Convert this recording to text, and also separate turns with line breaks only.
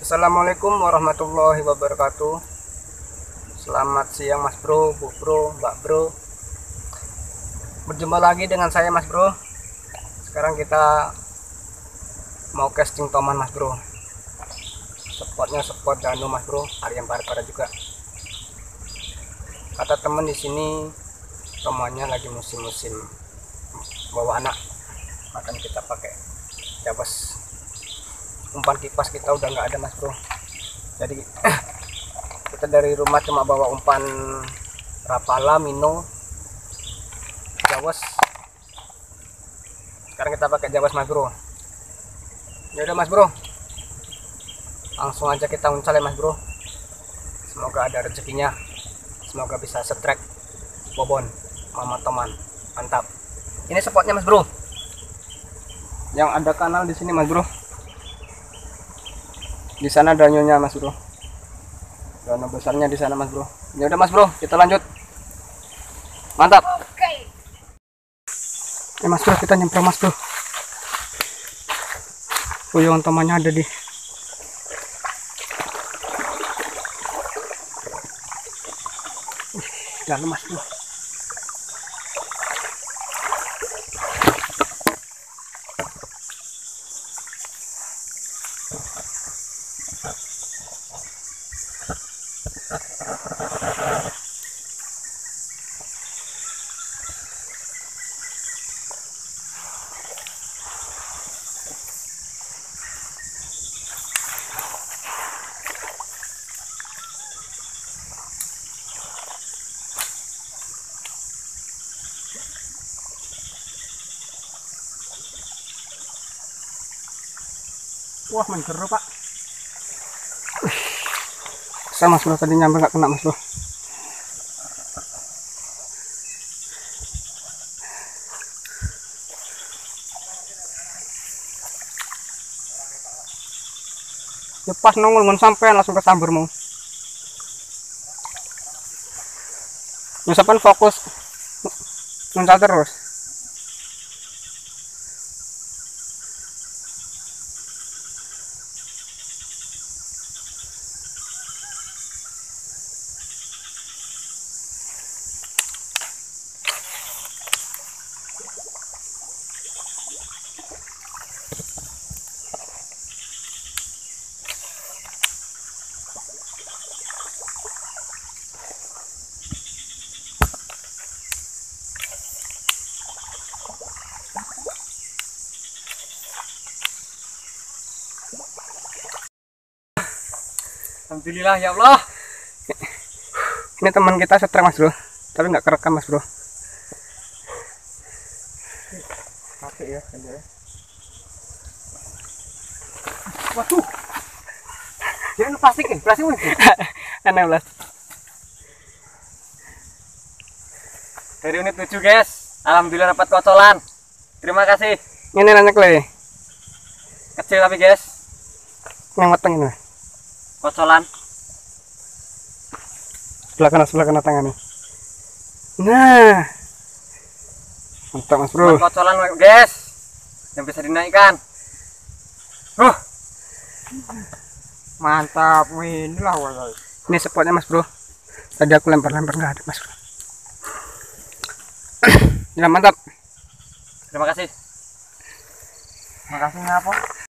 Assalamualaikum warahmatullahi wabarakatuh. Selamat siang Mas Bro, Bu Bro, Mbak Bro. Berjumpa lagi dengan saya Mas Bro. Sekarang kita mau casting toman Mas Bro. Spotnya spot danu Mas Bro, Aryan Parpara juga. Kata temen di sini tomannya lagi musim-musim bawa anak, makanya kita pakai jabas. Umpan kipas kita udah nggak ada Mas Bro, jadi kita dari rumah cuma bawa umpan Rapala, Mino, Jawas. Sekarang kita pakai Jawas Mas Bro. Ya udah Mas Bro, langsung aja kita uncal ya Mas Bro. Semoga ada rezekinya, semoga bisa setrek bobon mama toman. Mantap. Ini spotnya Mas Bro, yang ada kanal di sini Mas Bro. Di sana danyonya Mas Bro, dana besarnya di sana Mas Bro. Ya udah Mas Bro, kita lanjut. Mantap. Oke. Mas Bro, kita nyemprot Mas Bro. Puyuh tomannya ada di dalam Mas Bro. Wah, menjeru Pak. Saya Mas Bro, tadi nyampe nggak kena Mas Bro. Ya pas nongol ngon sampai langsung ke sambur mau. Misalkan fokus nuncal terus. Alhamdulillah ya Allah. Ini teman kita setrek Mas Bro, tapi nggak kerekam Mas Bro. Capek ya kan ya. Waduh. Jangan plastik nih, plastik nih. Aneh belas. Dari unit 7 guys. Alhamdulillah dapat kocolan. Terima kasih. Ini nanya kle. Kecil tapi guys. Yang mateng ini. Kocolan sebelah kanan tangannya. Nah, mantap Mas Bro. Kocolan guys, yang bisa dinaikkan. Mantap, inilah walau. Ini spotnya Mas Bro. Tadi aku lempar-lempar nggak ada Mas Bro. Ya mantap. Terima kasih. Makasihnya apa?